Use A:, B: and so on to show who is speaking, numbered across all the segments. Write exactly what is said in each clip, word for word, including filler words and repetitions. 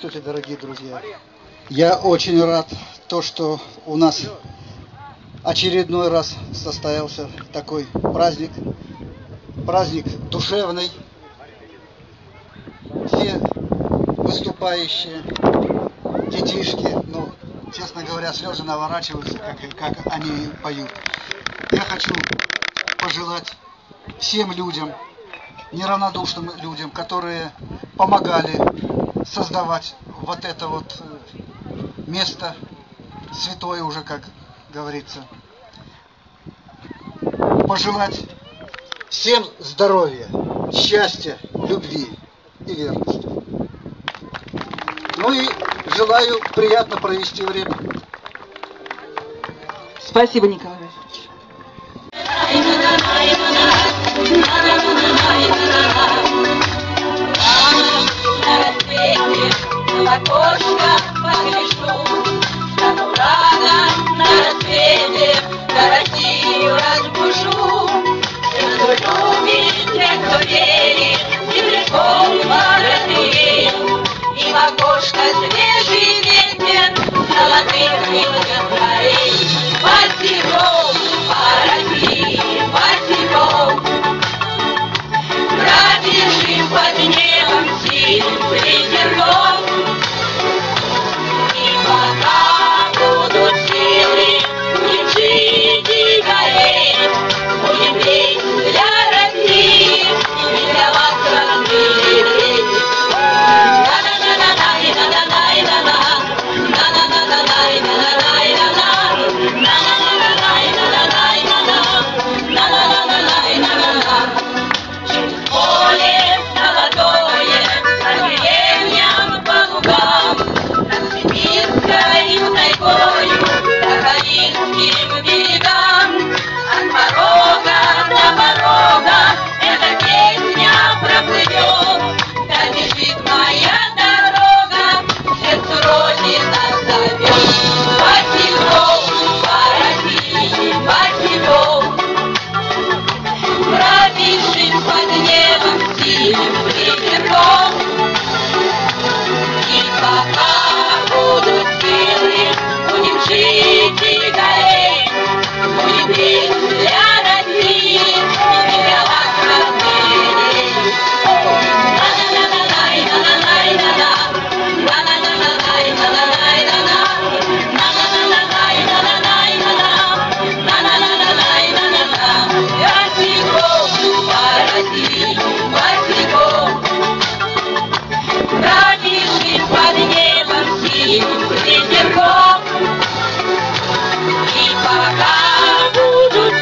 A: Здравствуйте, дорогие друзья! Я очень рад, то, что у нас очередной раз состоялся такой праздник, праздник душевный. Все выступающие, детишки, ну, честно говоря, слезы наворачиваются, как, как они поют. Я хочу пожелать всем людям, неравнодушным людям, которые помогали создавать вот это вот место, святое уже, как говорится, пожелать всем здоровья, счастья, любви и верности. Ну и желаю приятно провести время.
B: Спасибо, Николай Васильевич.
C: В окошко погляжу, стану рано на рассвете, да Россию разбужу. Кто любит, те, кто верит, земляком молодым, и в окошко свежий ветер золотых ниток горит. Васильков, пороги, Васильков, пробежим под небом синим ветерком. И пока будут силы, будем жить и гореть, будем петь для России и для вас, родные дети. И пока будут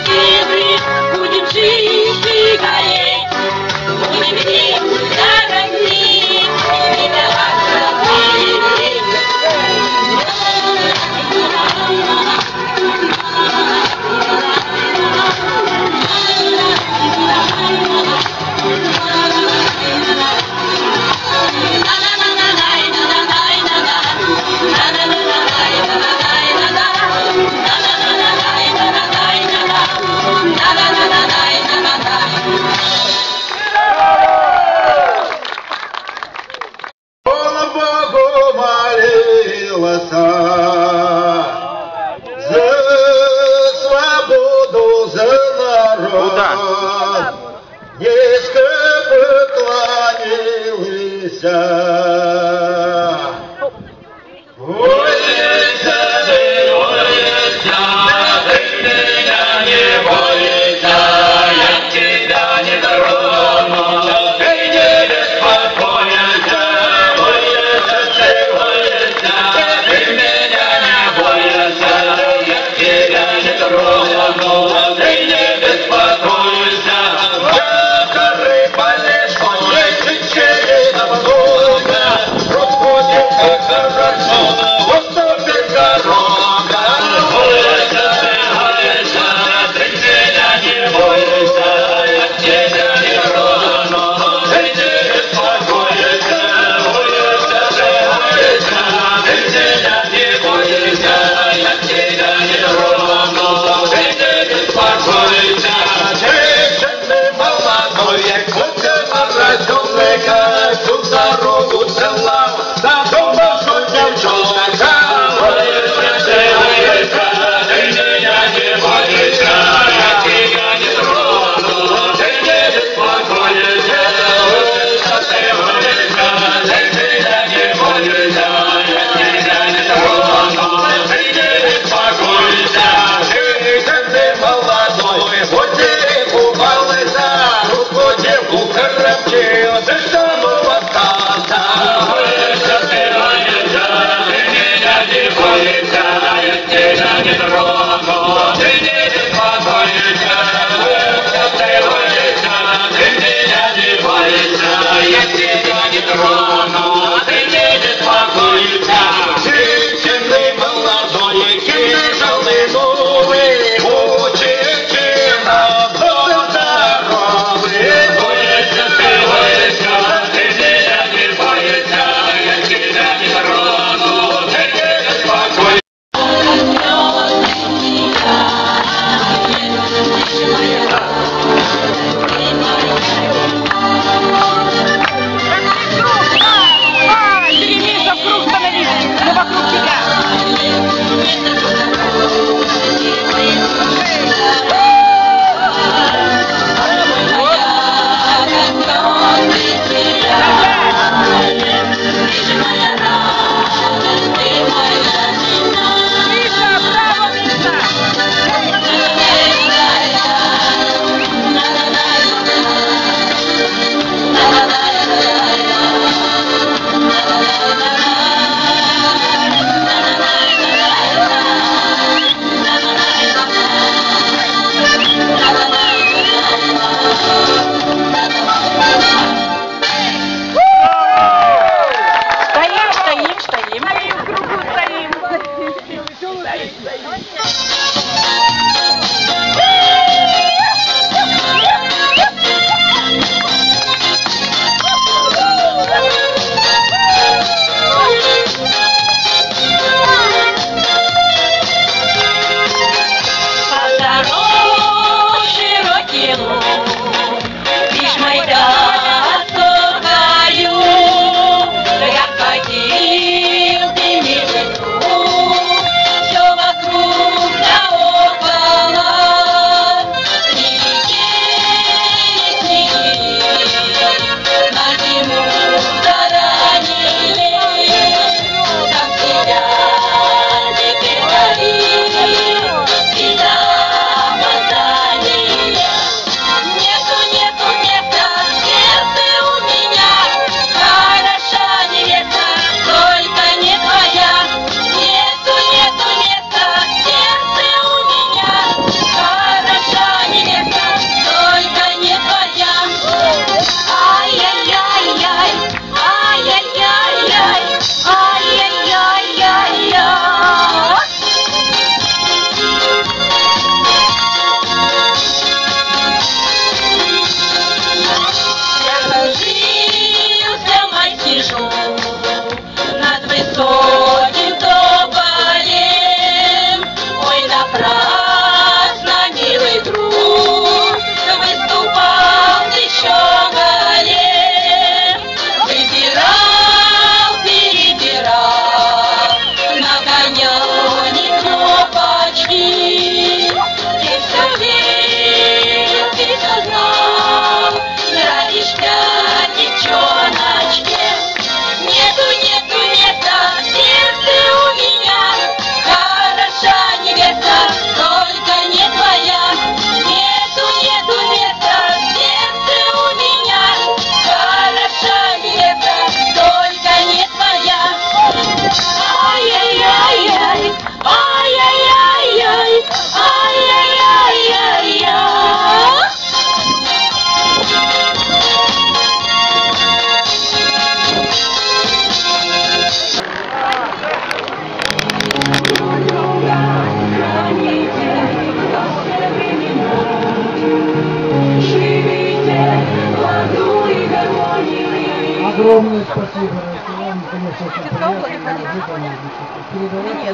D: Огромное спасибо, вам, конечно, очень приятно. Передавайте.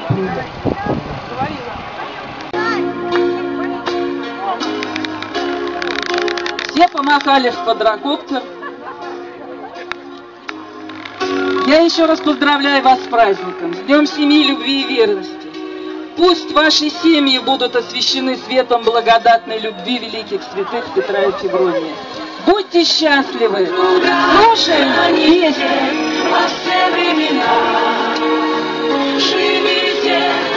B: Все помахали в квадрокоптер. Я еще раз поздравляю вас с праздником, с Днем семьи, любви и верности. Пусть ваши семьи будут освящены светом благодатной любви великих святых Петра и Февронии. Будьте счастливы! Слушаем песню!
C: Во все времена живите!